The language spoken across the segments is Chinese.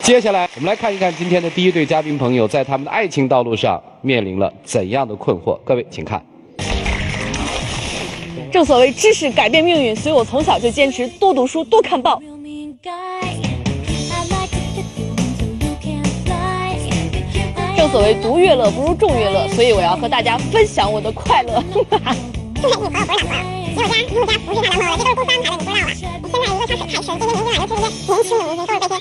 接下来我们来看一看今天的第一对嘉宾朋友在他们的爱情道路上面临了怎样的困惑。各位请看。 正所谓知识改变命运，所以我从小就坚持多读书、多看报。正所谓独乐乐不如众乐乐，所以我要和大家分享我的快乐。 你朋友不是两个，你们家不是他两口了，这都是都是安排的，你不知道了。你现在一个小水太深，今天明天来的这些年轻的明星都是这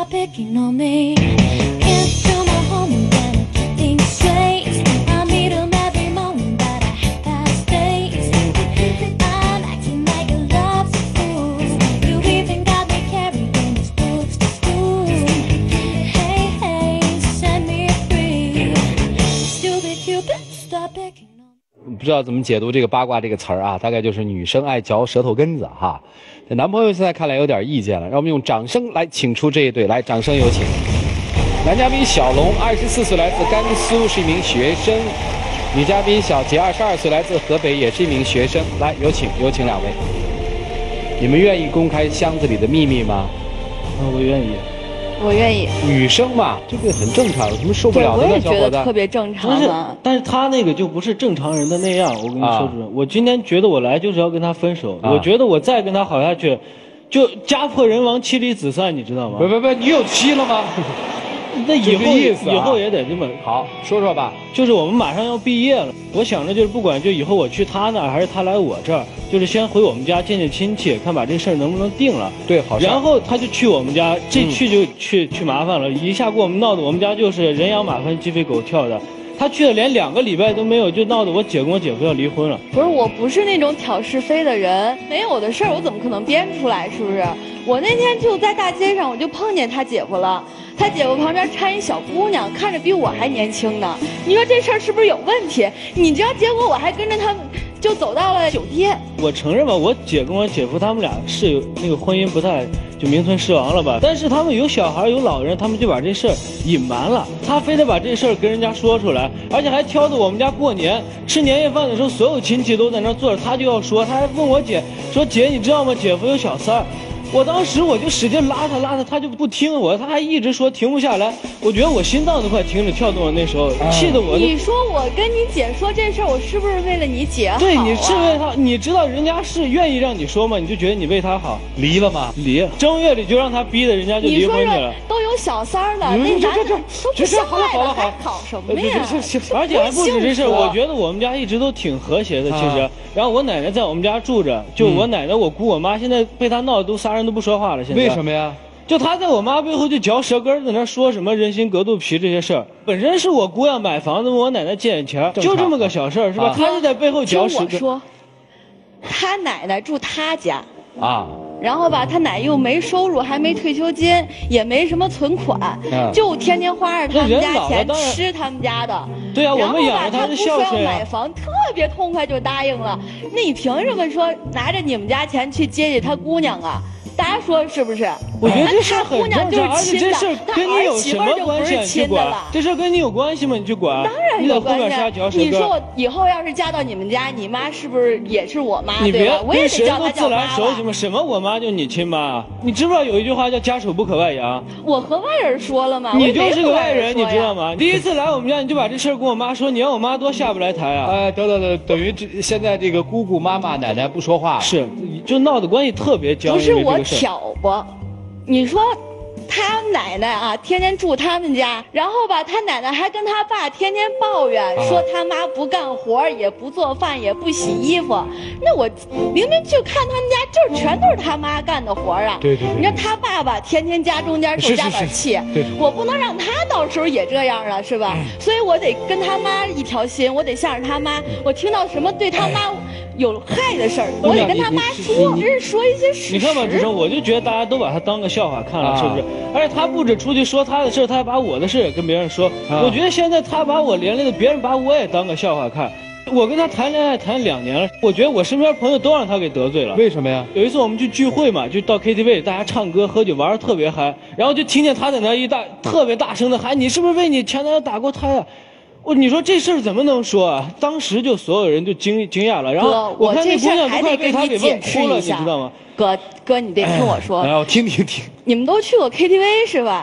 些。不知道怎么解读这个八卦这个词儿啊，大概就是女生爱嚼舌头根子哈。这男朋友现在看来有点意见了，让我们用掌声来请出这一对，来，掌声有请。男嘉宾小龙，24岁，来自甘肃，是一名学生；女嘉宾小杰，22岁，来自河北，也是一名学生。来，有请两位。你们愿意公开箱子里的秘密吗？ 我愿意。 我愿意。 女生嘛，这个很正常，有什么受不了的呢？小伙子， 我也觉得特别正常嘛。 但是他那个就不是正常人的那样。我跟你说，主任，我今天觉得我来就是要跟他分手。我觉得我再跟他好下去，就家破人亡，妻离子散，你知道吗？ 不，你有妻了吗？ 那以后也得这么好说说吧。 就是我们马上要毕业了，我想着就是不管就以后我去他那儿还是他来我这儿，就是先回我们家见见亲戚，看把这事儿能不能定了。 对，好。 然后他就去我们家，这去就去麻烦了，一下给我们闹得我们家就是人仰马翻，鸡飞狗跳的。他去了连2个礼拜都没有，就闹得我姐跟我姐夫要离婚了。 不是，我不是那种挑是非的人，没有的事儿我怎么可能编出来？是不是？我那天就在大街上，我就碰见他姐夫了。他姐夫旁边搀一小姑娘，看着比我还年轻呢。你说这事儿是不是有问题？你知道，结果我还跟着他们就走到了酒店。 我承认吧，我姐跟我姐夫他们俩是有那个婚姻不太就名存实亡了吧，但是他们有小孩有老人，他们就把这事儿隐瞒了。他非得把这事儿跟人家说出来，而且还挑着我们家过年吃年夜饭的时候，所有亲戚都在那坐着，他就要说，他还问我姐说：“姐，你知道吗？姐夫有小三儿。”我当时我就使劲拉他，他就不听我，他还一直说停不下来。我觉得我心脏都快停止跳动了，那时候气得我。 你说我跟你姐说这事儿，我是不是为了你姐好？ 对，你是为他，你知道人家是愿意让你说吗？你就觉得你为他好。 离了吗？ 离，正月里就让他逼的，人家就离婚去了。 都有小三儿了，那男的都不相爱了，还搞什么呀？ 而且还不止这事儿，我觉得我们家一直都挺和谐的，其实。然后我奶奶在我们家住着，就我奶奶、我姑、我妈，现在被他闹得都仨人都不说话了。现在为什么呀？ 就他在我妈背后就嚼舌根，在那说什么人心隔肚皮这些事儿。本身是我姑要买房子问我奶奶借点钱，就这么个小事儿，是吧？他就在背后嚼舌根。 听我说，他奶奶住他家啊。 然后吧，他奶又没收入，还没退休金，也没什么存款，就天天花着他们家钱吃他们家的。 对啊，我们养着他的孝顺啊。 他不说要买房，特别痛快就答应了。那你凭什么说拿着你们家钱去接济他姑娘啊？大家说是不是？ 我觉得这事很正常，而且这事跟你有什么关系？你去管这事跟你有关系吗？你去管？ 当然有关系。你说我以后要是嫁到你们家，你妈是不是也是我妈？ 你别我也得叫她自来熟悉吗？什么我妈就你亲妈？你知不知道有一句话叫家丑不可外扬？ 我和外人说了吗？ 你就是个外人，你知道吗？第一次来我们家，你就把这事跟我妈说，你让我妈多下不来台啊！ 等于现在这个姑姑、妈妈、奶奶不说话， 是就闹得关系特别僵。 不是我挑拨。你说他奶奶啊，天天住他们家，然后吧，他奶奶还跟他爸天天抱怨，说他妈不干活，也不做饭，也不洗衣服。那我明明就看他们家，就是全都是他妈干的活啊。 对。 你说他爸爸天天家中间受加点气，我不能让他到时候也这样了，是吧？所以我得跟他妈一条心，我得向着他妈，我听到什么对他妈有害的事儿，我得跟他妈说，只是说一些事实。 你看吧，主持人，我就觉得大家都把他当个笑话看了，是不是？而且他不止出去说他的事，他还把我的事也跟别人说。我觉得现在他把我连累的，别人把我也当个笑话看。我跟他谈恋爱谈2年了，我觉得我身边朋友都让他给得罪了。 为什么呀？ 有一次我们去聚会嘛，就到 KTV， 大家唱歌喝酒玩得特别嗨，然后就听见他在那特别大声的喊：“你是不是为你前男友打过胎啊？”你说这事儿怎么能说啊？当时就所有人就惊讶了，然后我看那姑娘都快被他给问哭了，你知道吗？ 哥，你得听我说。 来，我听。 你们都去过 KTV 是吧？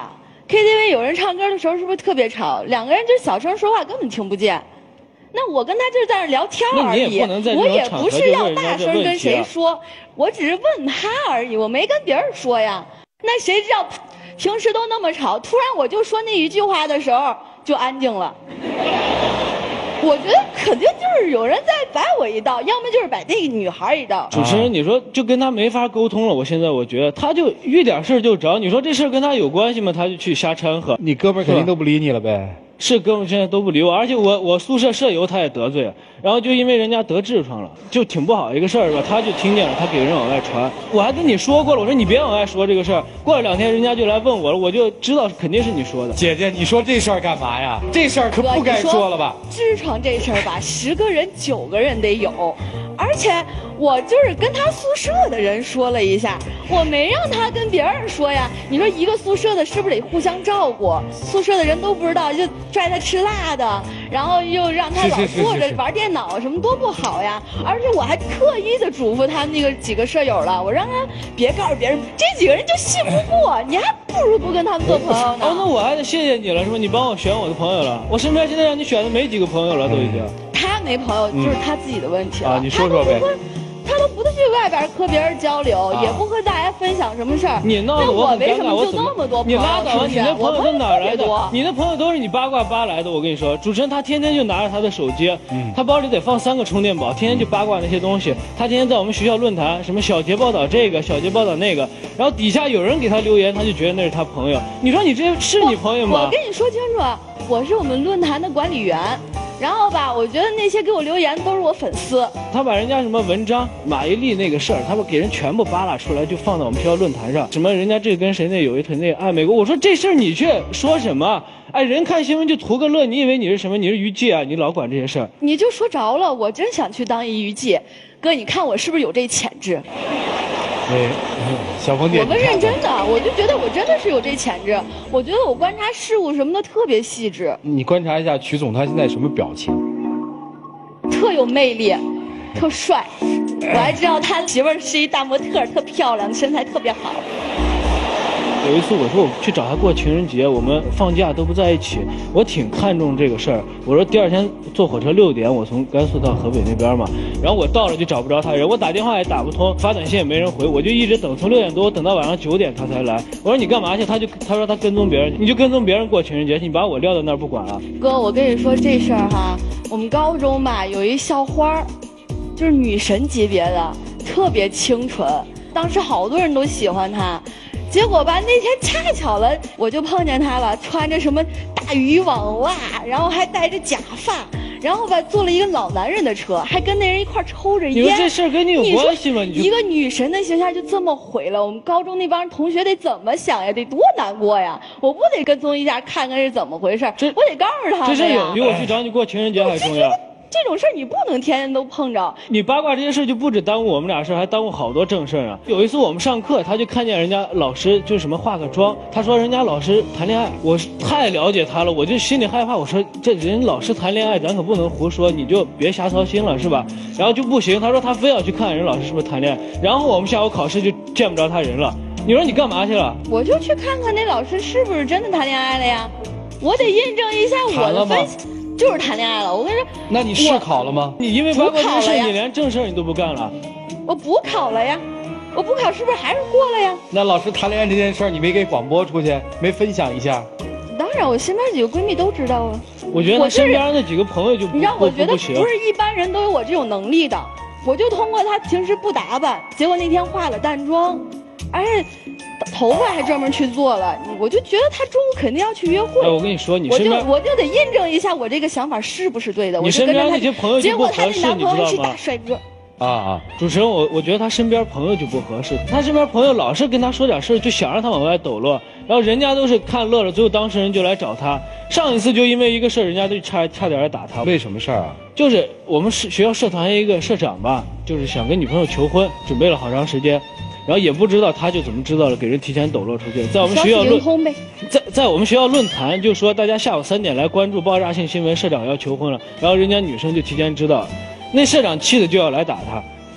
KTV 有人唱歌的时候是不是特别吵？两个人就小声说话，根本听不见。那我跟他就是在那聊天而已，我也不是要大声跟谁说，我只是问他而已，我没跟别人说呀。那谁知道平时都那么吵，突然我就说那一句话的时候就安静了。我觉得肯定就是有人在摆我一道，要么就是摆那个女孩一道。 主持人，你说就跟他没法沟通了。我现在我觉得他就遇点事就找你说这事跟他有关系吗？他就去瞎掺和。 你哥们儿肯定都不理你了呗。 是哥们现在都不理我，而且我宿舍舍友他也得罪，然后就因为人家得痔疮了，就挺不好一个事儿吧，他就听见了，他给人往外传。我还跟你说过了，我说你别往外说这个事儿。过了2天，人家就来问我了，我就知道肯定是你说的。 姐姐，你说这事儿干嘛呀？这事儿可不该说了吧？ 痔疮这事儿吧，10个人9个人得有，而且我就是跟他宿舍的人说了一下，我没让他跟别人说呀。你说一个宿舍的是不是得互相照顾？宿舍的人都不知道，就拽他吃辣的，然后又让他老坐着玩电脑，什么多不好呀！而且我还特意的嘱咐他那个几个舍友了，我让他别告诉别人，这几个人就信不过，你还不如不跟他们做朋友呢。 哦，那我还得谢谢你了，是吧？你帮我选我的朋友了，我身边现在让你选的没几个朋友了，都已经。 他没朋友，就是他自己的问题了。 啊，你说说呗。 他都不去外边和别人交流，也不和大家分享什么事儿。 你闹得我很尴尬， 为什么就那么多朋友？ 你拉倒吧，你的朋友都哪来的？你的朋友都是你八卦扒来的。我跟你说，主持人他天天就拿着他的手机，他包里得放3个充电宝，天天就八卦那些东西。他天天在我们学校论坛，什么小杰报道这个，小杰报道那个，然后底下有人给他留言，他就觉得那是他朋友。你说你这是你朋友吗？ 我跟你说清楚，我是我们论坛的管理员。然后吧，我觉得那些给我留言都是我粉丝。 他把人家什么文章、马伊琍那个事儿，他把给人全部扒拉出来，就放到我们学校论坛上。什么人家这跟谁那有一腿那爱美国，我说这事儿你却说什么？哎，人看新闻就图个乐，你以为你是什么？你是娱记啊？你老管这些事儿？ 你就说着了，我真想去当一娱记。哥，你看我是不是有这潜质？ 对，小峰姐， 我问认真的，我就觉得我真的是有这潜质。我觉得我观察事物什么的特别细致。 你观察一下曲总他现在什么表情？ 特有魅力，特帅。我还知道他媳妇儿是一大模特，特漂亮，身材特别好。 有一次我说我去找他过情人节，我们放假都不在一起，我挺看重这个事儿。我说第2天坐火车6点，我从甘肃到河北那边嘛，然后我到了就找不着他人，我打电话也打不通，发短信也没人回，我就一直等，从6点多我等到晚上9点他才来。我说你干嘛去？他说他跟踪别人，你就跟踪别人过情人节，你把我撂到那儿不管了。 哥，我跟你说这事儿哈，我们高中吧有一校花，就是女神级别的，特别清纯，当时好多人都喜欢她。结果吧，那天恰巧了，我就碰见他了，穿着什么大渔网袜，然后还戴着假发，然后吧坐了一个老男人的车，还跟那人一块抽着烟。 你说这事儿跟你有关系吗？ 一个女神的形象就这么毁了，我们高中那帮同学得怎么想呀？得多难过呀！我不得跟踪一下，看看是怎么回事？我得告诉他们呀。 这事有比我去找你过情人节还重要。 这种事儿你不能天天都碰着。 你八卦这些事就不止耽误我们俩事，还耽误好多正事啊。有一次我们上课，他就看见人家老师就什么化个妆，他说人家老师谈恋爱，我太了解他了，我就心里害怕。我说这人老师谈恋爱，咱可不能胡说，你就别瞎操心了，是吧？然后就不行，他说他非要去看人老师是不是谈恋爱，然后我们下午考试就见不着他人了。你说你干嘛去了？ 我就去看看那老师是不是真的谈恋爱了呀，我得印证一下我的分析。就是谈恋爱了，我跟你说。 那你试考了吗？ 你因为八卦这事，你连正事你都不干了。 我补考了呀，我补考是不是还是过了呀？ 那老师谈恋爱这件事你没给广播出去，没分享一下？ 当然，我身边几个闺蜜都知道啊。 我觉得他身边那几个朋友就不， 你知道，我觉得不是一般人都有我这种能力的。我就通过他平时不打扮，结果那天化了淡妆，而且头发还专门去做了，我就觉得他中午肯定要去约会。 我跟你说，你身边我就得印证一下我这个想法是不是对的。 你身边那些朋友就不合适，你知道吗？结果他的男朋友是大帅哥。 主持人，我觉得他身边朋友就不合适，他身边朋友老是跟他说点事，就想让他往外抖落，然后人家都是看乐了，最后当事人就来找他。上一次就因为一个事，人家就差点来打他。 为什么事儿啊？ 就是我们学校社团一个社长吧，就是想跟女朋友求婚，准备了好长时间。然后也不知道他就怎么知道了，给人提前抖落出去。在我们学校在我们学校论坛就说大家下午3点来关注爆炸性新闻，社长要求婚了。然后人家女生就提前知道，那社长气的就要来打他。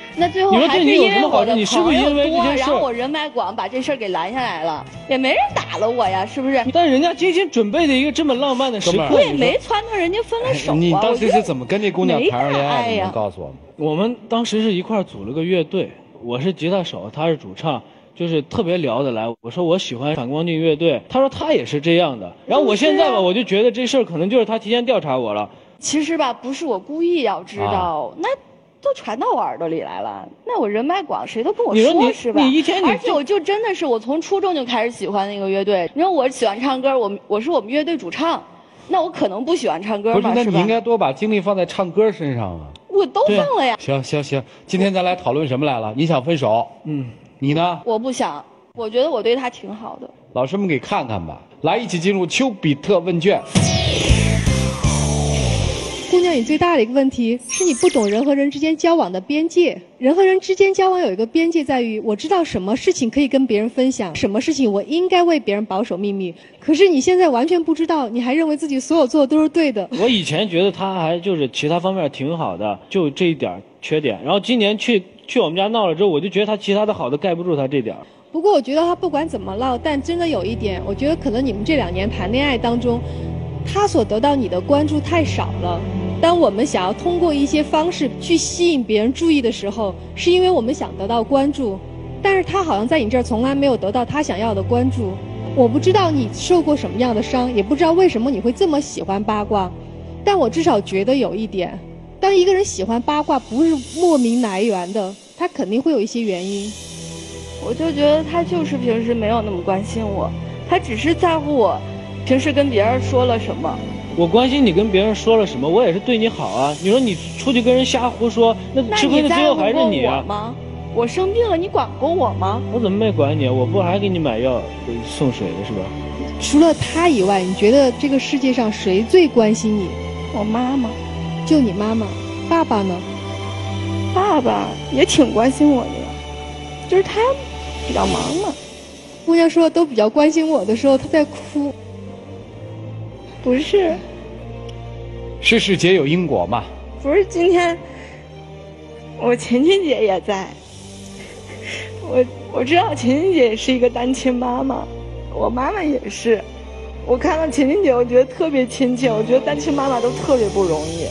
那最后你说还是对你有因为我的什么好处？你是不朋是因为友多， 这件事然后我人脉广，把这事儿给拦下来了，也没人打了我呀，是不是？ 但是人家精心准备的一个这么浪漫的时刻， 我也没撺掇人家分了手啊。 你当时是怎么跟这姑娘谈上恋爱的？ 没啥爱呀能告诉我吗？ 我们当时是一块儿组了个乐队，我是吉他手，他是主唱，就是特别聊得来。我说我喜欢反光镜乐队，他说他也是这样的。然后我现在吧，我就觉得这事儿可能就是他提前调查我了。 其实吧，不是我故意要知道，那都传到我耳朵里来了。那我人脉广，谁都跟我你说你是吧？ 你一天你而且我就真的是，我从初中就开始喜欢那个乐队。你说我喜欢唱歌，我是我们乐队主唱，那我可能不喜欢唱歌吗？ 不是，那你吧应该多把精力放在唱歌身上啊。 我都放了呀。 行，今天咱来讨论什么来了？你想分手？你呢？ 我不想，我觉得我对他挺好的。 老师们给看看吧。来，一起进入丘比特问卷。 姑娘，你最大的一个问题是你不懂人和人之间交往的边界。人和人之间交往有一个边界，在于我知道什么事情可以跟别人分享，什么事情我应该为别人保守秘密。可是你现在完全不知道，你还认为自己所有做的都是对的。 我以前觉得他还就是其他方面挺好的，就这一点缺点。然后今年去我们家闹了之后，我就觉得他其他的好的盖不住他这点。 不过我觉得他不管怎么闹，但真的有一点，我觉得可能你们这2年谈恋爱当中，他所得到你的关注太少了。当我们想要通过一些方式去吸引别人注意的时候，是因为我们想得到关注，但是他好像在你这儿从来没有得到他想要的关注。我不知道你受过什么样的伤，也不知道为什么你会这么喜欢八卦，但我至少觉得有一点，当一个人喜欢八卦不是莫名来源的，他肯定会有一些原因。 我就觉得他就是平时没有那么关心我，他只是在乎我平时跟别人说了什么。 我关心你跟别人说了什么，我也是对你好啊。你说你出去跟人瞎胡说，那吃亏的最后还是你啊。 我吗？我生病了，你管过我吗？ 我怎么没管你？我不还给你买药送水的是吧？ 除了他以外，你觉得这个世界上谁最关心你？ 我妈妈。 就你妈妈。爸爸呢？ 爸爸也挺关心我的呀，就是他比较忙嘛。 姑娘说都比较关心我的时候，她在哭。 不是， 事事皆有因果嘛。 不是，今天我琴琴姐也在。我知道琴琴姐也是一个单亲妈妈，我妈妈也是。我看到琴琴姐，我觉得特别亲切。我觉得单亲妈妈都特别不容易。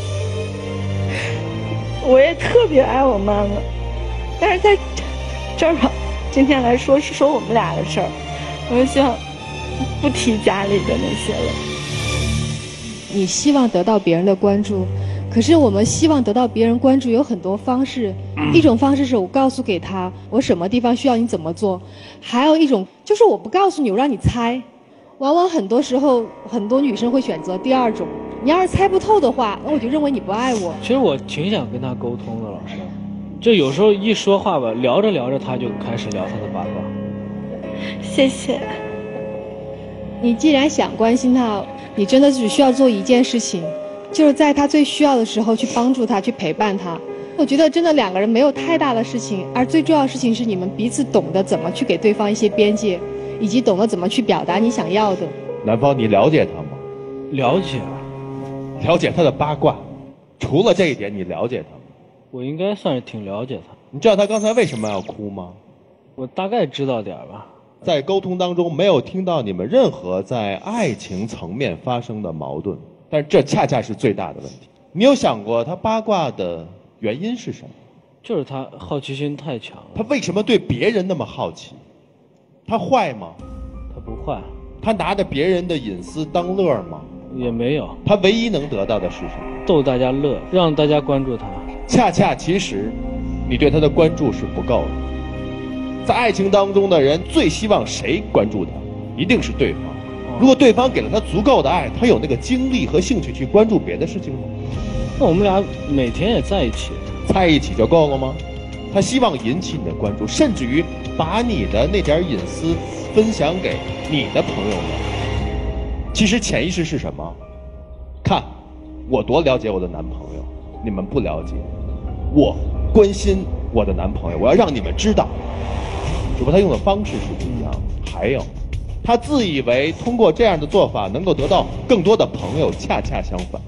我也特别爱我妈妈，但是在这儿吧，今天来说是说我们俩的事儿，我就希望不提家里的那些了。 你希望得到别人的关注，可是我们希望得到别人关注有很多方式。一种方式是我告诉给他我什么地方需要你怎么做，还有一种就是我不告诉你，我让你猜。往往很多时候很多女生会选择第二种，你要是猜不透的话，那我就认为你不爱我。 其实我挺想跟他沟通的，老师，就有时候一说话吧，聊着聊着他就开始聊他的八卦。 谢谢。 你既然想关心他，你真的只需要做一件事情，就是在他最需要的时候去帮助他，去陪伴他。我觉得真的2个人没有太大的事情，而最重要的事情是你们彼此懂得怎么去给对方一些边界，以及懂得怎么去表达你想要的。 南方，你了解他吗？ 了解， 了解他的八卦。除了这一点，你了解他吗？ 我应该算是挺了解他。 你知道他刚才为什么要哭吗？ 我大概知道点吧。 在沟通当中没有听到你们任何在爱情层面发生的矛盾，但是这恰恰是最大的问题。你有想过他八卦的原因是什么？ 就是他好奇心太强了。 他为什么对别人那么好奇？他坏吗？ 他不坏。 他拿着别人的隐私当乐吗？ 也没有。 他唯一能得到的是什么？ 逗大家乐，让大家关注他。 恰恰其实你对他的关注是不够的。在爱情当中的人最希望谁关注他？一定是对方。如果对方给了他足够的爱，他有那个精力和兴趣去关注别的事情吗？ 那我们俩每天也在一起， 在一起就够了吗？他希望引起你的关注，甚至于把你的那点隐私分享给你的朋友们。其实潜意识是什么？看我多了解我的男朋友，你们不了解。我关心我的男朋友，我要让你们知道。只不过他用的方式是不一样的。还有，他自以为通过这样的做法能够得到更多的朋友，恰恰相反，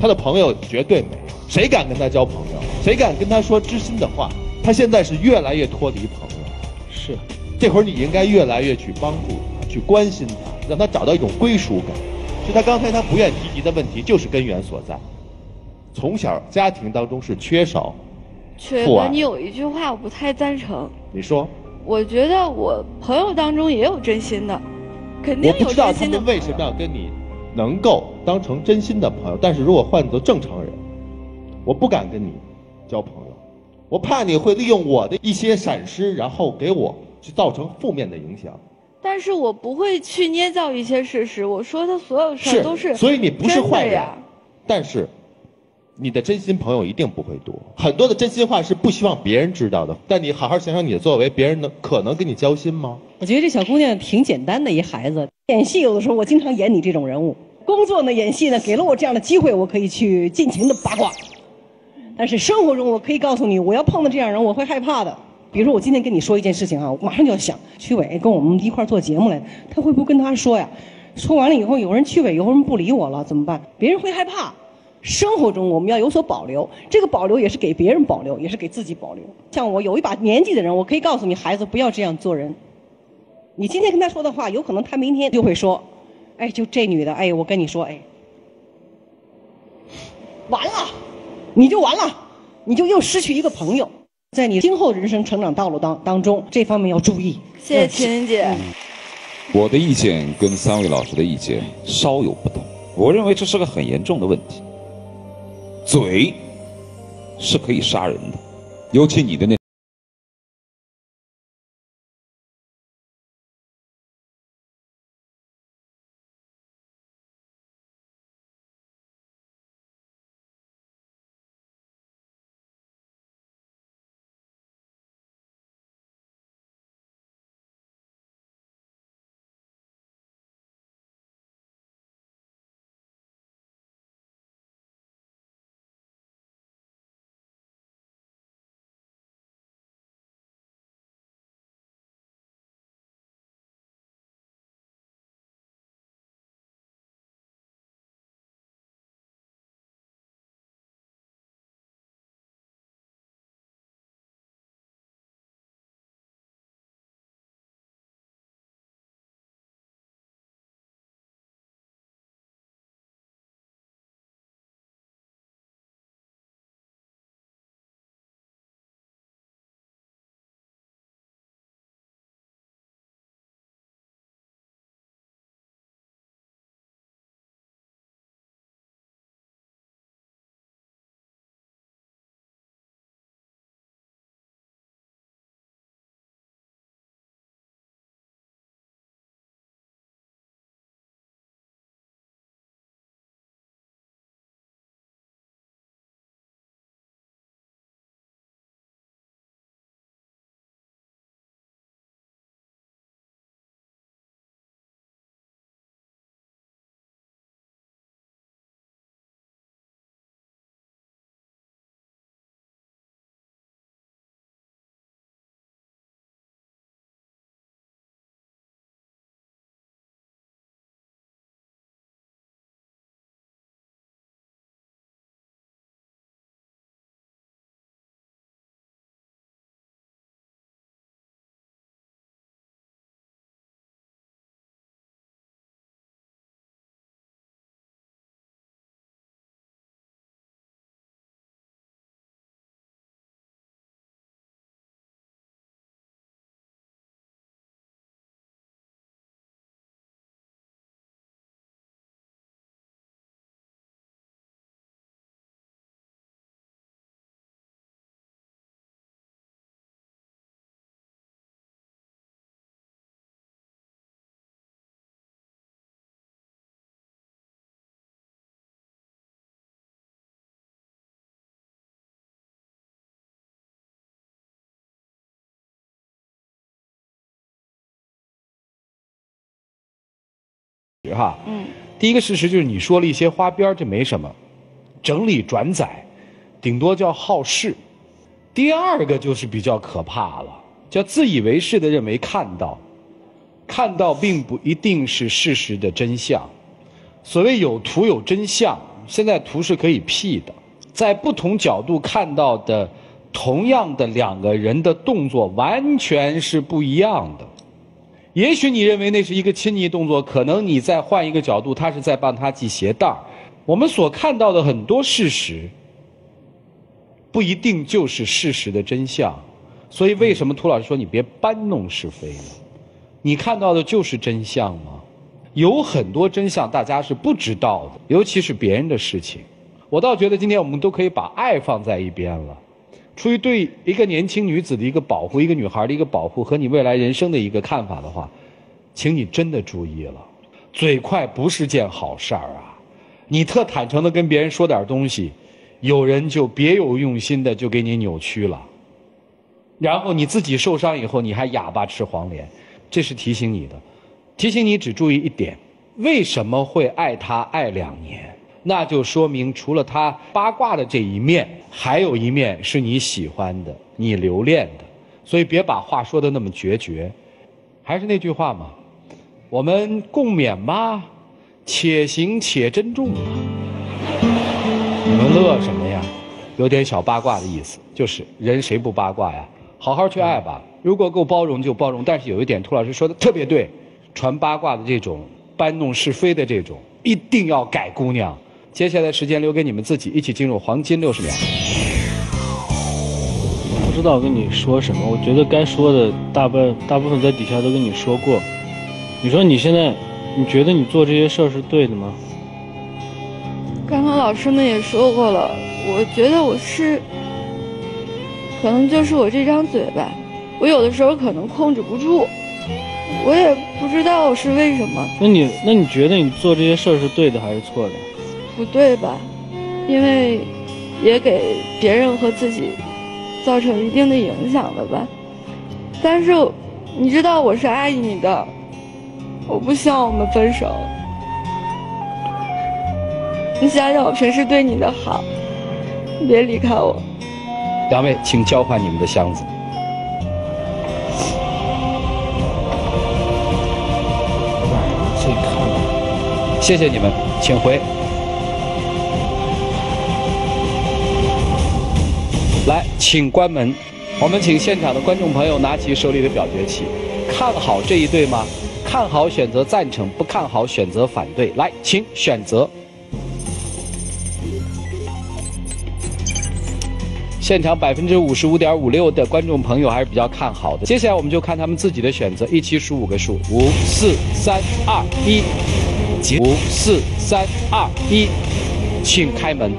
他的朋友绝对没有。谁敢跟他交朋友？谁敢跟他说知心的话？他现在是越来越脱离朋友。 是， 这会儿你应该越来越去帮助他，去关心他，让他找到一种归属感。是他刚才他不愿提及的问题，就是根源所在。从小家庭当中是缺少父爱。 你有一句话我不太赞成。 你说？ 我觉得我朋友当中也有真心的，肯定有真心的。 我不知道他们为什么要跟你能够当成真心的朋友，但是如果换作正常人，我不敢跟你交朋友，我怕你会利用我的一些闪失，然后给我去造成负面的影响。 但是我不会去捏造一些事实，我说的所有事都是， 所以你不是坏人，但是你的真心朋友一定不会多。很多的真心话是不希望别人知道的，但你好好想想你的作为，别人可能跟你交心吗？ 我觉得这小姑娘挺简单的一孩子，演戏有的时候我经常演你这种人物，工作呢演戏呢给了我这样的机会，我可以去尽情的八卦。但是生活中我可以告诉你，我要碰到这样人我会害怕的。比如说我今天跟你说一件事情啊，我马上就要想曲伟跟我们一块做节目来，他会不会跟他说呀？说完了以后有人曲伟，有人不理我了怎么办？别人会害怕。生活中我们要有所保留，这个保留也是给别人保留，也是给自己保留。像我有一把年纪的人，我可以告诉你，孩子不要这样做人。你今天跟他说的话，有可能他明天就会说，哎，就这女的，哎，我跟你说，哎，完了，你就完了，你就又失去一个朋友。在你今后人生成长道路当中，这方面要注意。 谢谢秦姐。 我的意见跟3位老师的意见稍有不同，我认为这是个很严重的问题。嘴是可以杀人的，尤其你的那。 哈，第一个事实就是你说了一些花边，这没什么，整理转载，顶多叫好事。第二个就是比较可怕了，叫自以为是的认为看到并不一定是事实的真相。所谓有图有真相， 现在图是可以 P 的，在不同角度看到的同样的两个人的动作完全是不一样的。也许你认为那是一个亲昵动作，可能你再换一个角度，他是在帮他系鞋带儿。我们所看到的很多事实，不一定就是事实的真相。所以为什么涂老师说你别搬弄是非呢？你看到的就是真相吗？有很多真相大家是不知道的，尤其是别人的事情。我倒觉得今天我们都可以把爱放在一边了。出于对一个年轻女子的一个保护，一个女孩的一个保护和你未来人生的一个看法的话，请你真的注意了，嘴快不是件好事儿啊！你特坦诚的跟别人说点东西，有人就别有用心的就给你扭曲了，然后你自己受伤以后你还哑巴吃黄连。这是提醒你的，提醒你只注意一点，为什么会爱他爱2年？那就说明除了他八卦的这一面，还有一面是你喜欢的，你留恋的。所以别把话说得那么决绝。还是那句话嘛，我们共勉吧，且行且珍重吧。你们乐什么呀？有点小八卦的意思，就是人谁不八卦呀？好好去爱吧，如果够包容就包容。但是有一点涂老师说的特别对，传八卦的这种搬弄是非的这种一定要改，姑娘。接下来时间留给你们自己，一起进入黄金60秒。 我不知道跟你说什么，我觉得该说的大部分在底下都跟你说过。你说你现在，你觉得你做这些事儿是对的吗？ 刚刚老师们也说过了，我觉得我是，可能就是我这张嘴吧，我有的时候可能控制不住，我也不知道是为什么。 那你觉得你做这些事儿是对的还是错的？ 不对吧？因为也给别人和自己造成一定的影响了吧。但是你知道我是爱你的，我不希望我们分手。你想想我平时对你的好，你别离开我。 两位请交换你们的箱子。 自己看吧。 谢谢你们，请回。来，请关门。我们请现场的观众朋友拿起手里的表决器，看好这一对吗？看好选择赞成，不看好选择反对。来，请选择。现场55.56%的观众朋友还是比较看好的。接下来我们就看他们自己的选择，一起数5个数，5、4、3、2、1， 5、4、3、2、1，请开门。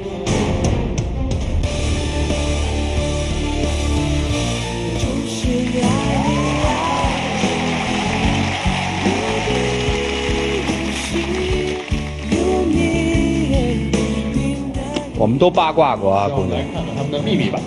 我们都八卦过啊，姑娘。 看看他们的秘密吧。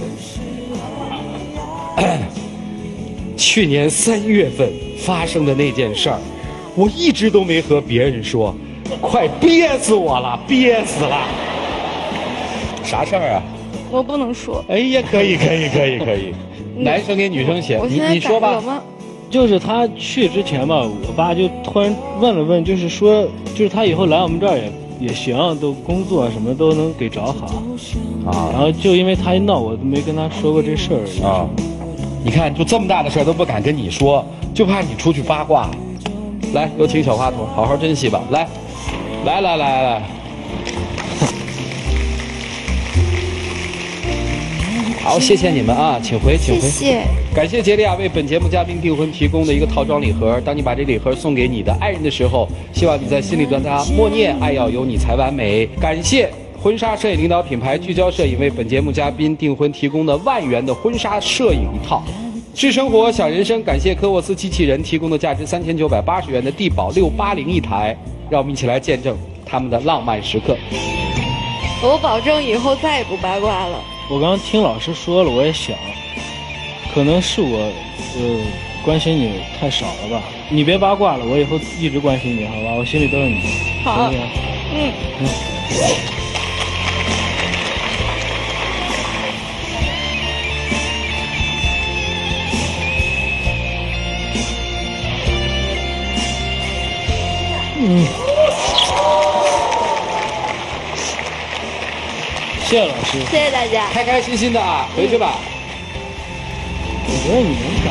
去年3月份发生的那件事儿，我一直都没和别人说，快憋死我了，憋死了。啥事儿啊？ 我不能说。 哎呀，可以。男生给女生写，你说吧。 就是他去之前吧，我爸就突然问了问，就是说，就是他以后来我们这儿也行，都工作什么都能给找好啊。然后就因为他一闹，我都没跟他说过这事儿啊。 你看，就这么大的事儿都不敢跟你说，就怕你出去八卦。来，有请小花童，好好珍惜吧。来。好，谢谢你们啊，请回。 谢谢。 感谢杰利亚为本节目嘉宾订婚提供的一个套装礼盒。当你把这礼盒送给你的爱人的时候，希望你在心里对他默念：爱要有你才完美。感谢婚纱摄影领导品牌聚焦摄影为本节目嘉宾订婚提供的10000元的婚纱摄影一套。是生活想人生，感谢科沃斯机器人提供的价值3980元的地宝680一台。让我们一起来见证他们的浪漫时刻。 我保证以后再也不八卦了。 我刚刚听老师说了，我也想，可能是我关心你太少了吧。你别八卦了，我以后一直关心你，好吧？我心里都是你。 好。 谢谢老师， 谢谢大家， 开开心心的啊，回去吧。 我觉得你能找。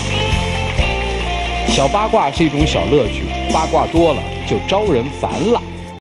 小八卦是一种小乐趣，八卦多了就招人烦了。